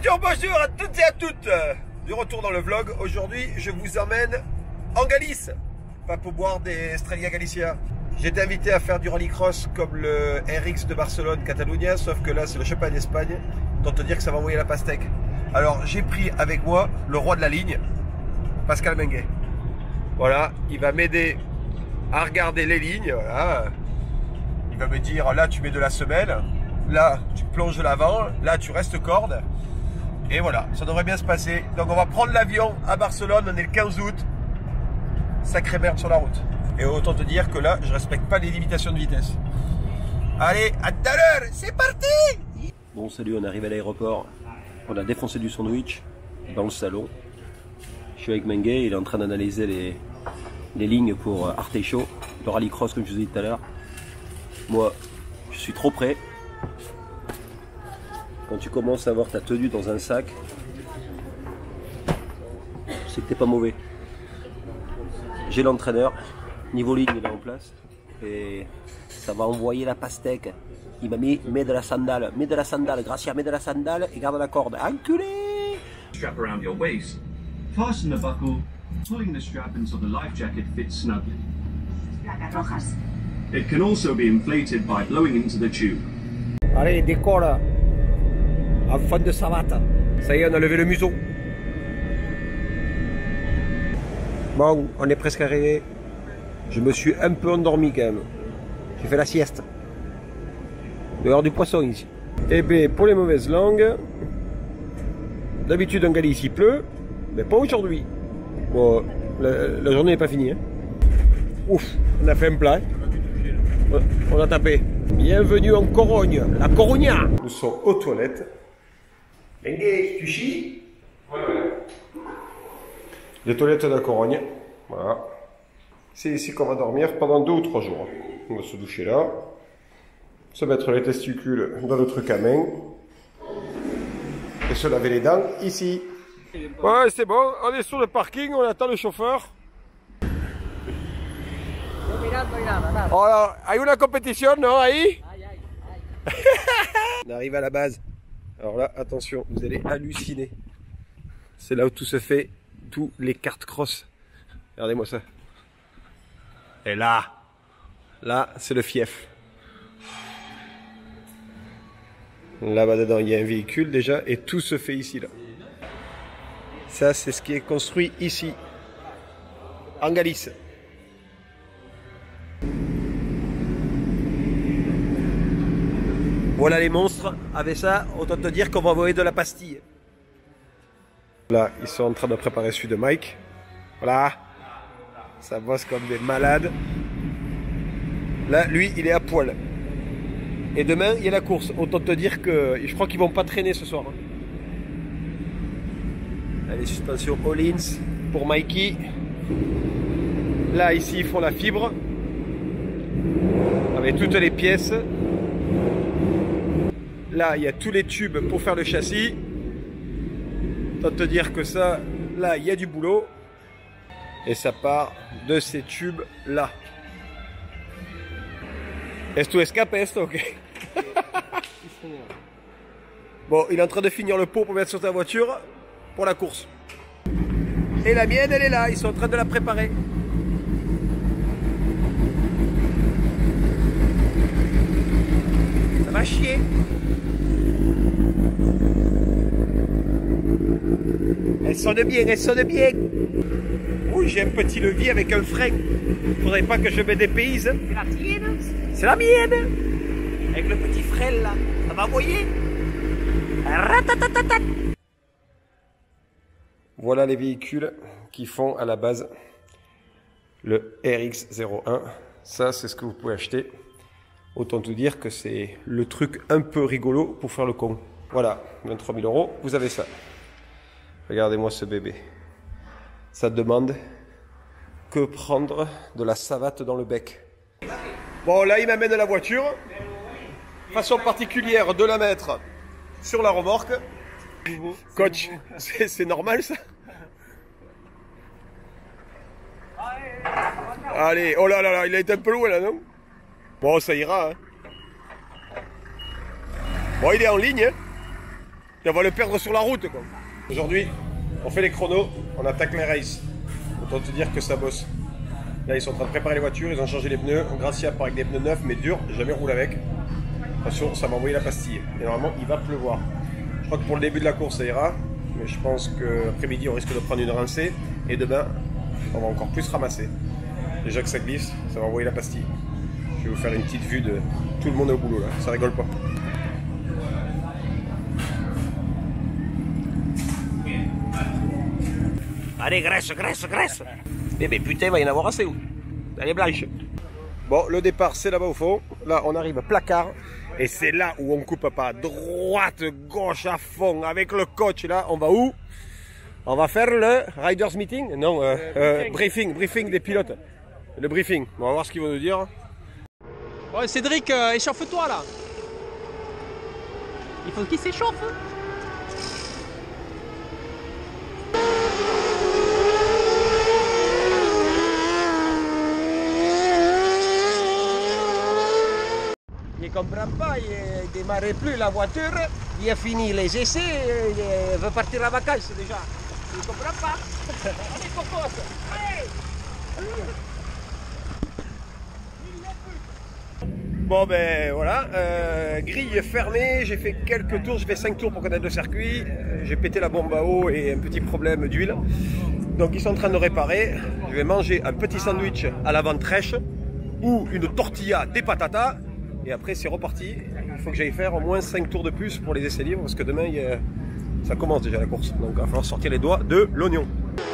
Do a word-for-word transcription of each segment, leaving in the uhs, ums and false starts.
Bonjour, bonjour à toutes et à toutes. De retour dans le vlog. Aujourd'hui, je vous emmène en Galice. Pas pour boire des Estrella Galicia. J'ai été invité à faire du rallycross comme le R X de Barcelone, Catalunya, sauf que là, c'est le Champagne d'Espagne. Autant te dire que ça va envoyer la pastèque. Alors, j'ai pris avec moi le roi de la ligne, Pascal Menguet. Voilà, il va m'aider à regarder les lignes. Voilà. Il va me dire, là, tu mets de la semelle. Là, tu plonges de l'avant. Là, tu restes corde. Et voilà, ça devrait bien se passer. Donc, on va prendre l'avion à Barcelone. On est le quinze août. Sacrée merde sur la route. Et autant te dire que là, je respecte pas les limitations de vitesse. Allez, à tout à l'heure, c'est parti! Bon, salut, on arrive à l'aéroport. On a défoncé du sandwich dans le salon. Je suis avec Menguet, il est en train d'analyser les, les lignes pour Arteixo, le rallycross comme je vous ai dit tout à l'heure. Moi, je suis trop prêt. Quand tu commences à avoir ta tenue dans un sac, c'est que t'es pas mauvais. J'ai l'entraîneur, niveau ligne il est en place et ça va envoyer la pastèque. Il m'a mis, mets de la sandale, mets de la sandale, Gracia, mets de la sandale et garde la corde. Enculé! Strap around your waist. Fasten the buckle, pulling the strap until the life jacket fits snugly. Placas rojas. It can also be inflated by blowing into the tube. Allez, décolle en fond de savate. Ça y est, on a levé le museau. Bon, on est presque arrivé. Je me suis un peu endormi quand même. J'ai fait la sieste. Dehors du poisson ici. Eh bien, pour les mauvaises langues, d'habitude en Galice il pleut, mais pas aujourd'hui. Bon, la, la journée n'est pas finie. Hein. Ouf, on a fait un plat. On a tapé. Bienvenue en Corogne, la Corogna. Nous sommes aux toilettes. Menguet, tu chies? Ouais, ouais. Les toilettes de la Corogne. Voilà. C'est ici qu'on va dormir pendant deux ou trois jours. On va se doucher là. Se mettre les testicules dans le truc à main. Et se laver les dents ici. Ouais, c'est bon. On est sur le parking. On attend le chauffeur. Oh là, hay una compétition, non, ahí? On arrive à la base. Alors là, attention, vous allez halluciner. C'est là où tout se fait, tous les cartes cross. Regardez-moi ça. Et là, là, c'est le fief. Là-bas dedans, il y a un véhicule déjà, et tout se fait ici, là. Ça, c'est ce qui est construit ici, en Galice. Voilà les monstres. Avec ça, autant te dire qu'on va envoyer de la pastille. Là, ils sont en train de préparer celui de Mike. Voilà. Ça bosse comme des malades. Là, lui, il est à poil. Et demain, il y a la course. Autant te dire que je crois qu'ils vont pas traîner ce soir. Là, les suspensions All-ins pour Mikey. Là, ici, ils font la fibre. Avec toutes les pièces. Là, il y a tous les tubes pour faire le châssis. Autant te dire que ça, là, il y a du boulot. Et ça part de ces tubes là. Est-ce que tu escapes, esto, ok? Bon, il est en train de finir le pot pour mettre sur ta voiture pour la course. Et la mienne, elle est là. Ils sont en train de la préparer. Ça va chier. Elle sonne bien, elle sonne bien. Oui, j'ai un petit levier avec un frein. Faudrait pas que je me dépayse. C'est la tienne? C'est la mienne. Avec le petit frêle là. Ça va envoyer. Voilà les véhicules qui font à la base le R X zéro un. Ça, c'est ce que vous pouvez acheter. Autant te dire que c'est le truc un peu rigolo pour faire le con. Voilà, vingt-trois mille euros, vous avez ça. Regardez-moi ce bébé. Ça demande que prendre de la savate dans le bec. Bon, là, il m'amène la voiture. Façon particulière de la mettre sur la remorque. Coach, c'est normal ça? Allez, oh là là là, il a été un peu loin là, non? Bon, ça ira. Hein. Bon, il est en ligne. Hein. Et on va le perdre sur la route, quoi. Aujourd'hui, on fait les chronos, on attaque les races. Autant te dire que ça bosse. Là, ils sont en train de préparer les voitures, ils ont changé les pneus. Gracia part avec des pneus neufs, mais durs, jamais roule avec. Attention, ça m'a envoyé la pastille. Et normalement, il va pleuvoir. Je crois que pour le début de la course, ça ira. Mais je pense qu'après-midi, on risque de prendre une rincée. Et demain, on va encore plus ramasser. Déjà que ça glisse, ça va envoyer la pastille. Je vais vous faire une petite vue de tout le monde au boulot là, ça rigole pas. Allez, graisse, graisse, graisse. Eh ben putain, il va y en avoir assez où? Elle est blanche. Bon, le départ c'est là-bas au fond. Là, on arrive placard. Et c'est là où on coupe pas. Droite, gauche à fond. Avec le coach là, on va où? On va faire le Riders Meeting? Non, euh, euh, briefing, briefing des pilotes. Le briefing, on va voir ce qu'ils vont nous dire. Ouais, Cédric, euh, échauffe-toi là. Il faut qu'il s'échauffe. Il ne comprend pas, il ne démarrait plus la voiture, il a fini les essais, il veut partir en vacances déjà. Il ne comprend pas. Allez, Cocos, allez. Bon ben voilà, euh, grille fermée, j'ai fait quelques tours, j'ai fait cinq tours pour connaître le circuit, euh, j'ai pété la bombe à eau et un petit problème d'huile. Donc ils sont en train de réparer, je vais manger un petit sandwich à la ventrèche ou une tortilla des patatas et après c'est reparti. Il faut que j'aille faire au moins cinq tours de plus pour les essais libres parce que demain il y a... ça commence déjà la course, donc il va falloir sortir les doigts de l'oignon.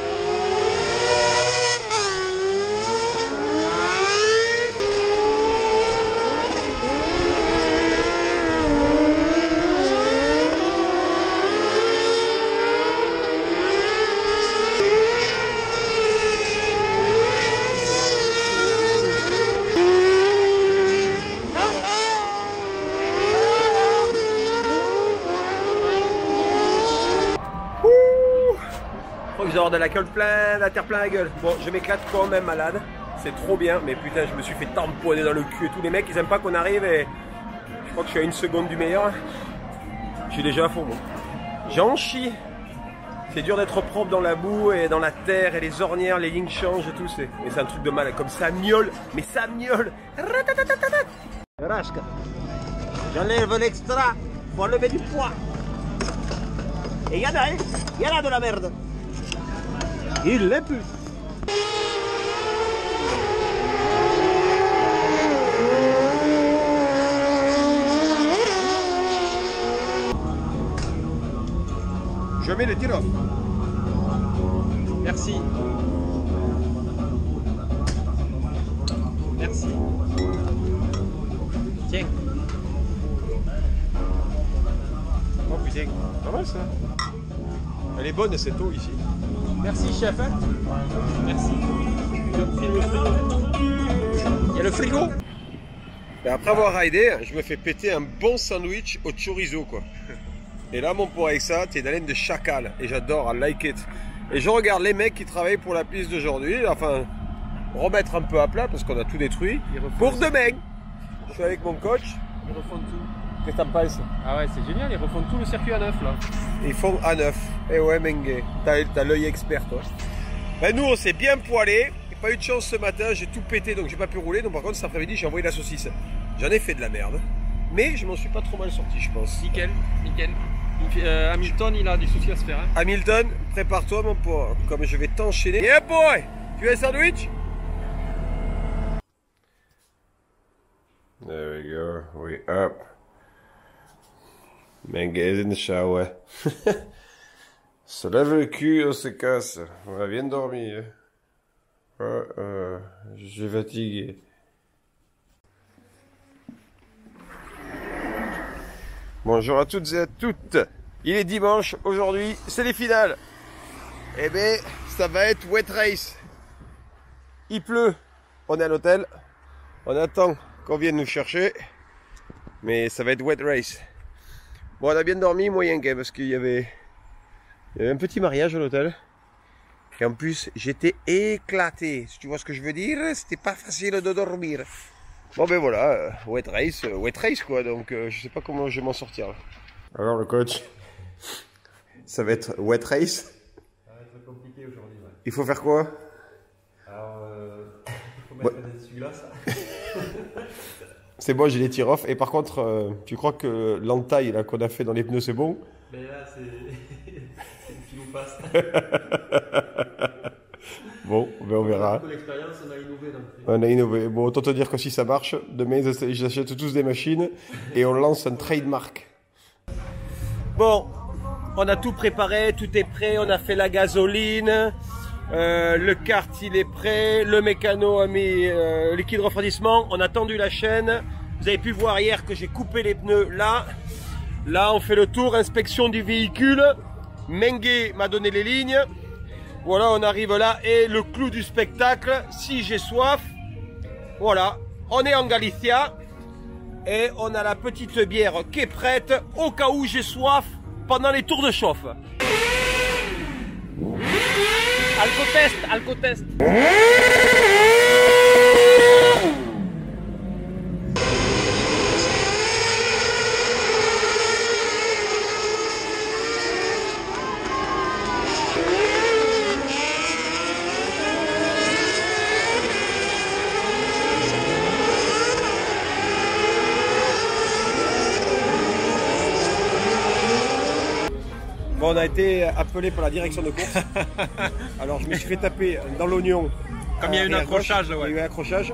De la gueule plein, la terre plein la gueule. Bon, je m'éclate quand même malade. C'est trop bien, mais putain, je me suis fait tamponner dans le cul et tous les mecs, ils aiment pas qu'on arrive et je crois que je suis à une seconde du meilleur. Je suis déjà à fond, moi. J'en chie. C'est dur d'être propre dans la boue et dans la terre et les ornières, les lignes changent et tout. Mais c'est un truc de mal, comme ça miaule, mais ça miaule. Rasque. J'enlève l'extra pour enlever du poids. Et il y en a, hein. Il y en a de la merde. Il l'est plus. Je mets le tir. Merci. Merci. Tiens. Oh putain, pas mal ça. Elle est bonne cette eau ici. Merci chef. Merci. Il y a le frigo. Et après avoir raidé, je me fais péter un bon sandwich au chorizo quoi. Et là mon pot avec ça, t'es d'haleine de chacal. Et j'adore, I like it. Et je regarde les mecs qui travaillent pour la piste d'aujourd'hui. Enfin, remettre un peu à plat parce qu'on a tout détruit. Pour demain. Je suis avec mon coach. Ils refont tout. Qu'est-ce que t'en penses? Ah ouais, c'est génial, ils refont tout le circuit à neuf là. Ils font à neuf. Eh ouais, Mengue, t'as l'œil expert toi. Ben nous, on s'est bien poilé. J'ai pas eu de chance ce matin, j'ai tout pété donc j'ai pas pu rouler. Donc par contre, cet après-midi, j'ai envoyé la saucisse. J'en ai fait de la merde. Mais je m'en suis pas trop mal sorti, je pense. Nickel, nickel. Euh, Hamilton, il a des soucis à se faire. Hein. Hamilton, prépare-toi mon pote. Comme je vais t'enchaîner. Yeah boy! Tu veux un sandwich? There we go, we up. Mengue is in the shower. Se lève le cul, on se casse. On a bien dormi. Hein. Euh, euh, je suis fatigué. Bonjour à toutes et à toutes. Il est dimanche, aujourd'hui c'est les finales. Eh bien, ça va être wet race. Il pleut, on est à l'hôtel. On attend qu'on vienne nous chercher. Mais ça va être wet race. Bon, on a bien dormi, moyen game, parce qu'il y avait, il y avait un petit mariage à l'hôtel. Et en plus, j'étais éclaté. Si tu vois ce que je veux dire, c'était pas facile de dormir. Bon ben voilà, euh, wet race, euh, wet race quoi, donc euh, je sais pas comment je vais m'en sortir là. Alors le coach, Ça va être wet race. Ça va être compliqué aujourd'hui. Ouais. Il faut faire quoi? Alors, euh, il faut mettre ouais. des essuie-glaces. C'est bon, j'ai les tir-off. Et par contre, euh, tu crois que l'entaille qu'on a fait dans les pneus, c'est bon? Mais là, c'est une pile ou face. Bon, ben on verra. Pour l'expérience, on a innové. Donc. On a innové. Bon, autant te dire que si ça marche, demain, ils achètent tous des machines et on lance un trademark. Bon, on a tout préparé, tout est prêt. On a fait la gasoline. Euh, le kart il est prêt, le mécano a mis euh, liquide refroidissement, on a tendu la chaîne. Vous avez pu voir hier que j'ai coupé les pneus là. Là on fait le tour, inspection du véhicule. Mengue m'a donné les lignes. Voilà, on arrive là et le clou du spectacle, si j'ai soif, voilà, on est en Galicia et on a la petite bière qui est prête au cas où j'ai soif pendant les tours de chauffe. Alcotest, alcotest. Bon, on a été appelé par la direction de course. Alors je me suis fait taper dans l'oignon. Comme il y a eu un accrochage, ouais. Il y a eu un accrochage.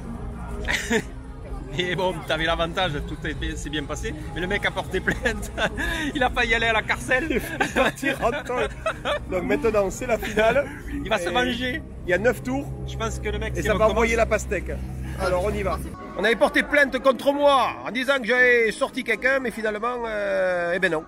Et bon, tu avais l'avantage, tout s'est bien passé. Mais le mec a porté plainte. Il a failli aller à la carcelle. Il va partir en temps. Donc maintenant, c'est la finale. Il va se venger. Il y a neuf tours. Je pense que le mec. Et ça va envoyer la pastèque. Alors on y va. On avait porté plainte contre moi en disant que j'avais sorti quelqu'un, mais finalement, euh, eh ben non.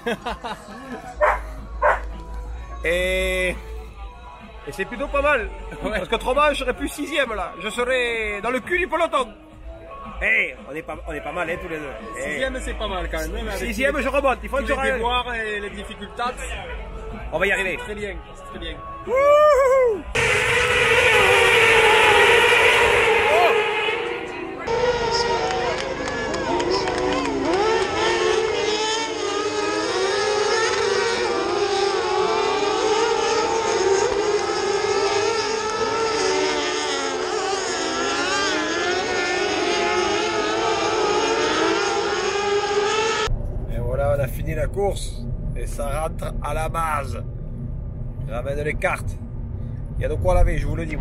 Et, et c'est plutôt pas mal. Ouais. Parce qu'autrement, je serais plus sixième là. Je serais dans le cul du peloton. Eh, hey, on est pas, on est pas mal, hein, tous les deux. Hey. Sixième, c'est pas mal quand même. Avec sixième, les, je remonte. Il faut que je les devoirs et les difficultés. On va y arriver. Très bien, très bien. Wouhou! On a fini la course et ça rentre à la base. Je ramène les cartes. Il y a de quoi laver, je vous le dis.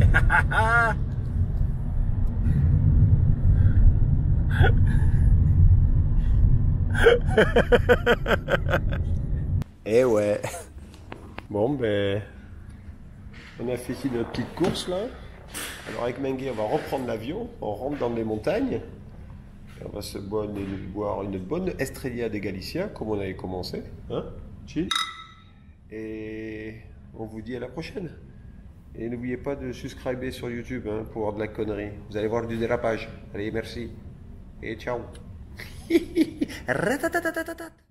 Et ouais. Bon ben, on a fait ici notre petite course là. Alors avec Mengue, on va reprendre l'avion. On rentre dans les montagnes. On va se boire une bonne Estrella de Galicia, comme on avait commencé. Hein? Chill. Et on vous dit à la prochaine. Et n'oubliez pas de subscriber sur YouTube hein, pour voir de la connerie. Vous allez voir du dérapage. Allez, merci. Et ciao.